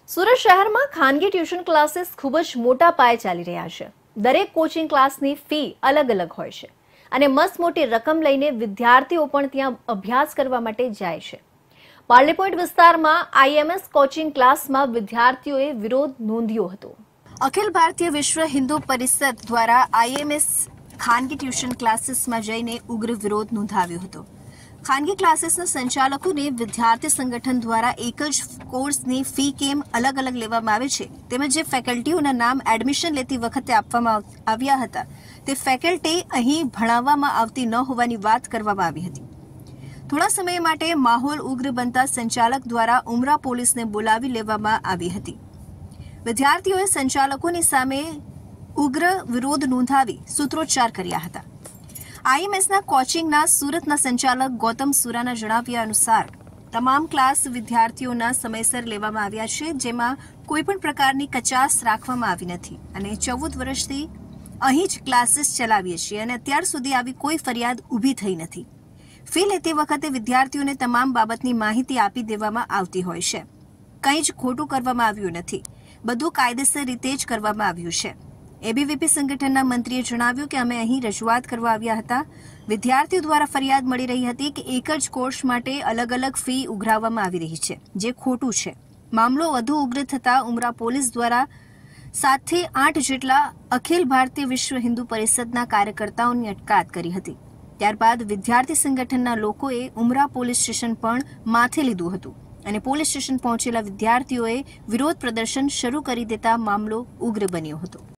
સુરત શહેરમાં ખાનગી tuition classes ખૂબ જ મોટા પાયે ચાલી રહ્યા છે। દરેક કોચિંગ ક્લાસની ફી અલગ અલગ હોય છે અને મસ્ત મોટી રકમ લઈને વિદ્યાર્થીઓ પણ ત્યાં અભ્યાસ કરવા માટે જાય છે। પાર્લે પોઈન્ટ વિસ્તારમાં આઈએમએસ કોચિંગ ક્લાસમાં વિદ્યાર્થીઓએ વિરોધ નોંધ્યો હતો। અખિલ ભારતીય વિશ્વ હિન્દુ પરિષદ દ્વારા આઈએમએસ ખાનગી ટ્યુશન ક્લાસીસમાં જઈને ઉગ્ર વિરોધ નોંધાવ્યો હતો। ખાનગી ક્લાસીસના સંચાલકોને વિદ્યાર્થી સંગઠન દ્વારા એક જ કોર્સની ફી કેમ અલગ અલગ લેવામાં આવે છે તેમજ જે ફેકલ્ટીઓના નામ એડમિશન લેતી વખતે આપવામાં આવ્યા હતા તે ફેકલ્ટી અહીં ભણાવવામાં આવતી ન હોવાની વાત કરવામાં આવી હતી। થોડા સમય માટે માહોલ ઉગ્ર બનતા સંચાલક દ્વારા ઉમરા પોલીસને બોલાવી લેવામાં આવી હતી। વિદ્યાર્થીઓએ સંચાલકોની સામે ઉગ્ર વિરોધ નોંધાવી સૂત્રોચ્ચાર કર્યા હતા। આઈએમએસના કોચિંગના સુરતના સંચાલક ગૌતમ સુરાના જણાવ્યા અનુસાર તમામ ક્લાસ વિદ્યાર્થીઓના સમયસર લેવામાં આવ્યા છે, જેમાં કોઈપણ પ્રકારની કચાસ રાખવામાં આવી નથી અને 14 વર્ષથી અહીં જ ક્લાસીસ ચલાવીએ છીએ અને અત્યાર સુધી આવી કોઈ ફરિયાદ ઊભી થઈ નથી। ફી લેતી વખતે વિદ્યાર્થીઓને તમામ બાબતની માહિતી આપી દેવામાં આવતી હોય છે। કંઈ જ ખોટું કરવામાં આવ્યું નથી, બધું કાયદેસર રીતે જ કરવામાં આવ્યું છે। એબીવીપી સંગઠનના મંત્રીએ જણાવ્યું કે અમે અહીં રજૂઆત કરવા આવ્યા હતા। વિદ્યાર્થીઓ દ્વારા ફરિયાદ મળી રહી હતી કે એક જ કોર્સ માટે અલગ અલગ ફી ઉઘરાવવામાં આવી રહી છે, જે ખોટું છે। મામલો વધુ ઉગ્ર થતા ઉમરા પોલીસ દ્વારા 7 થી 8 જેટલા અખિલ ભારતીય વિશ્વ હિન્દુ પરિષદના કાર્યકર્તાઓની અટકાયત કરી હતી। ત્યારબાદ વિદ્યાર્થી સંગઠનના લોકોએ ઉમરા પોલીસ સ્ટેશન પણ માથે લીધું હતું અને પોલીસ સ્ટેશન પહોંચેલા વિદ્યાર્થીઓએ વિરોધ પ્રદર્શન શરૂ કરી દેતા મામલો ઉગ્ર બન્યો હતો।